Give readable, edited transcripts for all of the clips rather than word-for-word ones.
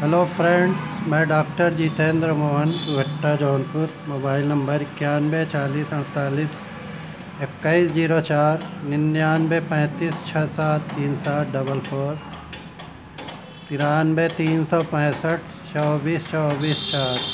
Hello friends, मैं doctor Jitendra Mohan Bhatta Jaunpur. Mobile number 9140482104 9935673744 93 365 24 24 4।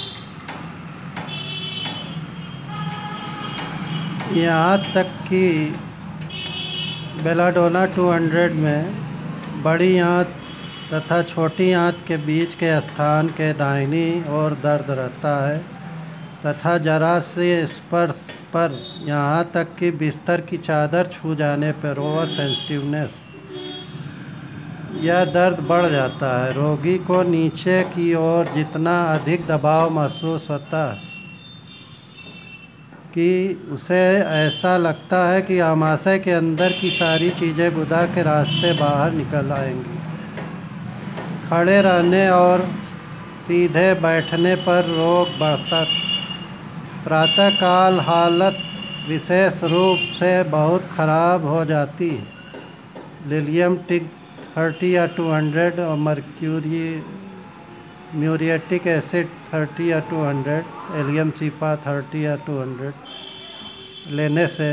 यहाँ तक कि बेलाडोना 200 में बड़ी आंत तथा छोटी आंत के बीच के स्थान के दाहिनी ओर दर्द रहता है तथा जरा से स्पर्श पर यहाँ तक कि बिस्तर की चादर छू जाने पर ओवर सेंसिटिवनेस यह दर्द बढ़ जाता है। रोगी को नीचे की ओर जितना अधिक दबाव महसूस होता है कि उसे ऐसा लगता है कि आमाशय के अंदर की सारी चीज़ें गुदा के रास्ते बाहर निकल आएंगी। खड़े रहने और सीधे बैठने पर रोग बढ़ता। प्रातःकाल हालत विशेष रूप से बहुत खराब हो जाती। लिलियम टिग 30 या 200 और म्यूरिएटिक एसिड 30 या 200, एलियम सीपा 30 या 200 लेने से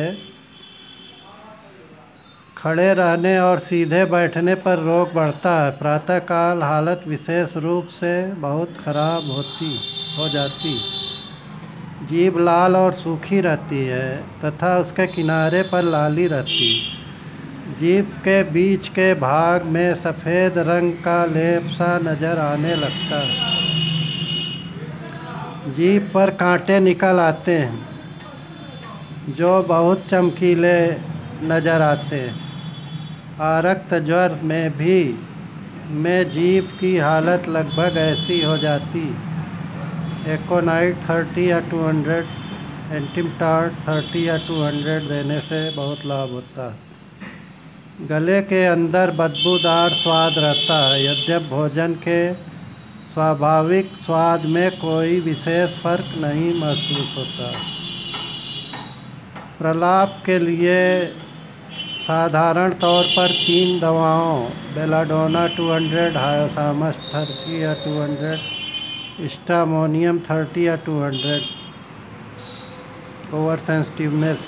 खड़े रहने और सीधे बैठने पर रोग बढ़ता है। प्रातःकाल हालत विशेष रूप से बहुत खराब हो जाती। जीभ लाल और सूखी रहती है तथा उसके किनारे पर लाली रहती। जीभ के बीच के भाग में सफ़ेद रंग का लेप सा नज़र आने लगता है। जीभ पर कांटे निकल आते हैं जो बहुत चमकीले नज़र आते हैं। आरक्त ज्वर में जीभ की हालत लगभग ऐसी हो जाती। एकोनाइट 30 या 200, एंटिमटार्ट 30 या 200 देने से बहुत लाभ होता है। गले के अंदर बदबूदार स्वाद रहता है। यद्यपि भोजन के स्वाभाविक स्वाद में कोई विशेष फर्क नहीं महसूस होता। प्रलाप के लिए साधारण तौर पर 3 दवाओं बेलाडोना 200, हायोसामस 30 या 200, स्टामोनियम 30 या 200 ओवर सेंसिटिवनेस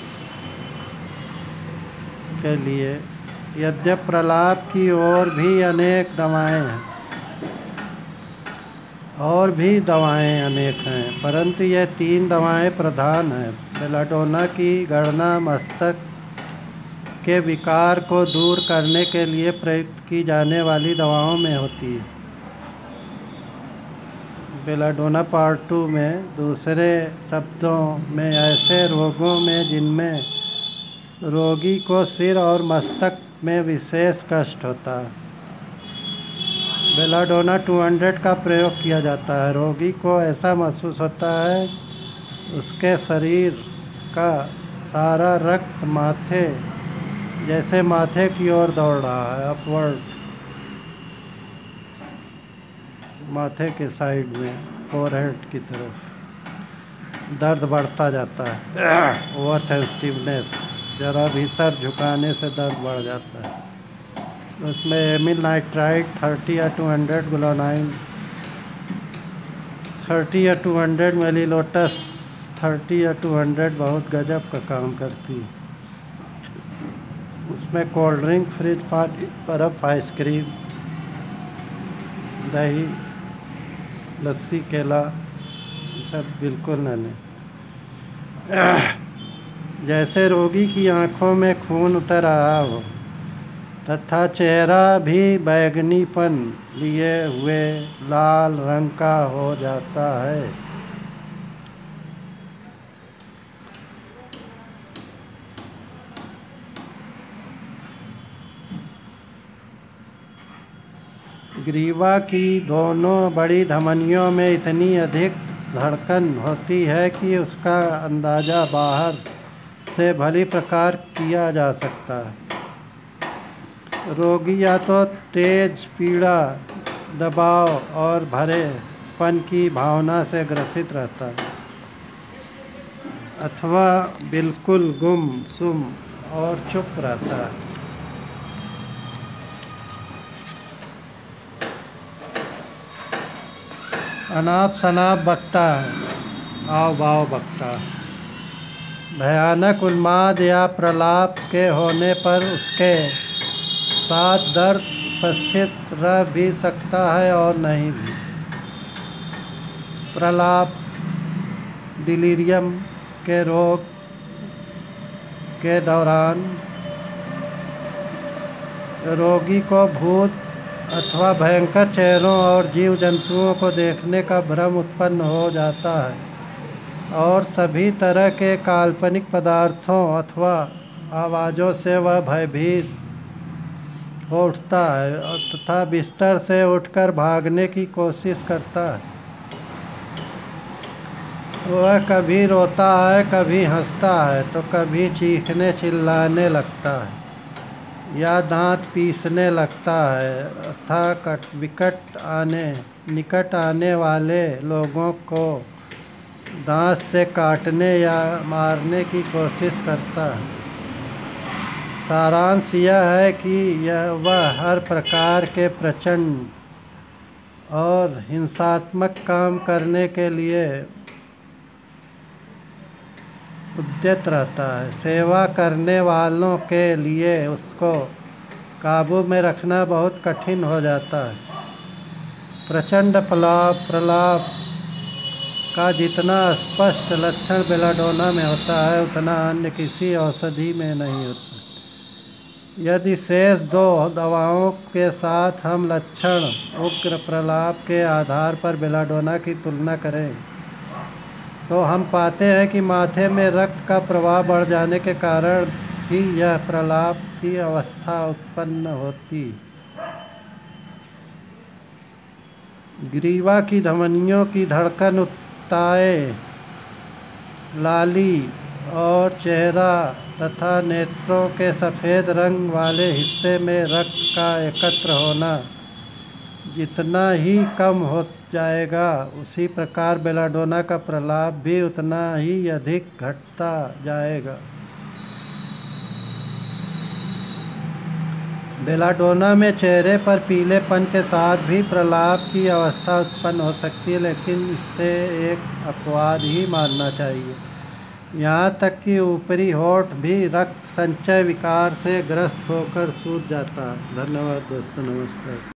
के लिए। यद्यपि प्रलाप की और भी दवाएं अनेक हैं, परंतु ये 3 दवाएं प्रधान हैं। बेलाडोना की गणना मस्तक के विकार को दूर करने के लिए प्रयुक्त की जाने वाली दवाओं में होती है। बेलाडोना पार्ट 2 में दूसरे शब्दों में ऐसे रोगों में जिनमें रोगी को सिर और मस्तक में विशेष कष्ट होता है, बेलाडोना 200 का प्रयोग किया जाता है। रोगी को ऐसा महसूस होता है उसके शरीर का सारा रक्त माथे की ओर दौड़ रहा है, अपवर्ड, माथे के साइड में, फोरहेड की तरफ दर्द बढ़ता जाता है। ओवर सेंसिटिवनेस, जरा भी सर झुकाने से दर्द बढ़ जाता है। उसमें एमिल नाइट्राइट 30 या 200, ग्लोनाइन 30 या 200, मेलिलोटस 30 या 200 बहुत गजब का काम करती है। उसमें कोल्ड ड्रिंक, फ्रिज पानी, बर्फ़, आइसक्रीम, दही, लस्सी, केला सब बिल्कुल न लें। जैसे रोगी की आँखों में खून उतर रहा हो तथा चेहरा भी बैंगनीपन लिए हुए लाल रंग का हो जाता है। ग्रीवा की दोनों बड़ी धमनियों में इतनी अधिक धड़कन होती है कि उसका अंदाज़ा बाहर से भली प्रकार किया जा सकता है। रोगी या तो तेज पीड़ा, दबाव और भरेपन की भावना से ग्रसित रहता है अथवा बिल्कुल गुमसुम और चुप रहता है। अनाप शनाप बकता है, आव भाव बकता है। भयानक उन्माद या प्रलाप के होने पर उसके साथ दर्द उपस्थित रह भी सकता है और नहीं भी। प्रलाप डिलीरियम के रोग के दौरान रोगी को भूत अथवा भयंकर चेहरों और जीव जंतुओं को देखने का भ्रम उत्पन्न हो जाता है और सभी तरह के काल्पनिक पदार्थों अथवा आवाज़ों से वह भयभीत हो उठता है तथा बिस्तर से उठकर भागने की कोशिश करता है। वह कभी रोता है, कभी हंसता है तो कभी चीखने चिल्लाने लगता है या दांत पीसने लगता है तथा निकट आने वाले लोगों को दांत से काटने या मारने की कोशिश करता है। सारांश यह है कि वह हर प्रकार के प्रचंड और हिंसात्मक काम करने के लिए उद्यत रहता है। सेवा करने वालों के लिए उसको काबू में रखना बहुत कठिन हो जाता है। प्रचंड प्रलाप का जितना स्पष्ट लक्षण बेलाडोना में होता है उतना अन्य किसी औषधि में नहीं होता। यदि शेष दो दवाओं के साथ हम लक्षण उग्र प्रलाप के आधार पर बेलाडोना की तुलना करें तो हम पाते हैं कि माथे में रक्त का प्रवाह बढ़ जाने के कारण भी यह प्रलाप की अवस्था उत्पन्न होती। ग्रीवा की धमनियों की धड़कन, उत्ताए लाली और चेहरा तथा नेत्रों के सफ़ेद रंग वाले हिस्से में रक्त का एकत्र होना जितना ही कम हो जाएगा उसी प्रकार बेलाडोना का प्रलाप भी उतना ही अधिक घटता जाएगा। बेलाडोना में चेहरे पर पीलेपन के साथ भी प्रलाप की अवस्था उत्पन्न हो सकती है, लेकिन इसे एक अपवाद ही मानना चाहिए। यहाँ तक कि ऊपरी होठ भी रक्त संचय विकार से ग्रस्त होकर सूज जाता है। धन्यवाद दोस्तों, नमस्कार।